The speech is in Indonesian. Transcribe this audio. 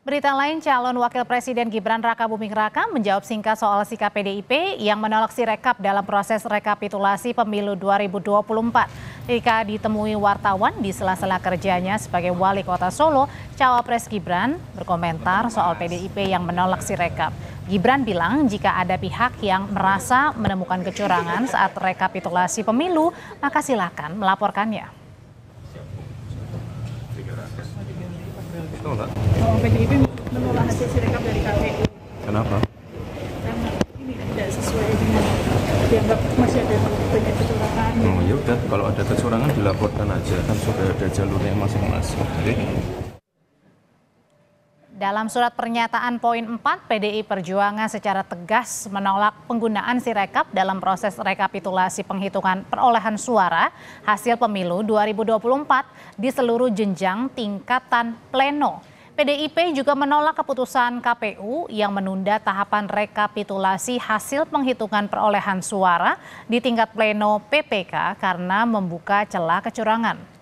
Berita lain, calon Wakil Presiden Gibran Rakabuming Raka menjawab singkat soal sikap PDIP yang menolak Sirekap dalam proses rekapitulasi pemilu 2024. Ketika ditemui wartawan di sela-sela kerjanya sebagai Wali Kota Solo, Cawapres Gibran berkomentar soal PDIP yang menolak Sirekap. Gibran bilang jika ada pihak yang merasa menemukan kecurangan saat rekapitulasi pemilu, maka silakan melaporkannya. PDIP menolak hasil Sirekap dari KPU. Kenapa? Karena ini tidak sesuai dengan dianggap masih ada banyak kecurangan. Ya udah, kalau ada kecurangan dilaporkan aja, kan sudah ada jalurnya masing-masing. Dalam surat pernyataan poin 4, PDI Perjuangan secara tegas menolak penggunaan Sirekap dalam proses rekapitulasi penghitungan perolehan suara hasil pemilu 2024 di seluruh jenjang tingkatan pleno. PDIP juga menolak keputusan KPU yang menunda tahapan rekapitulasi hasil penghitungan perolehan suara di tingkat pleno PPK karena membuka celah kecurangan.